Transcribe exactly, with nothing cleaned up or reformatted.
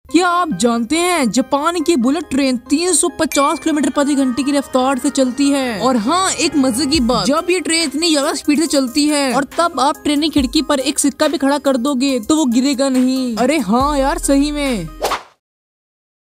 क्या आप जानते हैं जापान की बुलेट ट्रेन तीन सौ पचास किलोमीटर प्रति घंटे की रफ्तार से चलती है। और हाँ, एक मजे की बात, जब ये ट्रेन इतनी ज्यादा स्पीड से चलती है और तब आप ट्रेन की खिड़की पर एक सिक्का भी खड़ा कर दोगे तो वो गिरेगा नहीं। अरे हाँ यार, सही में।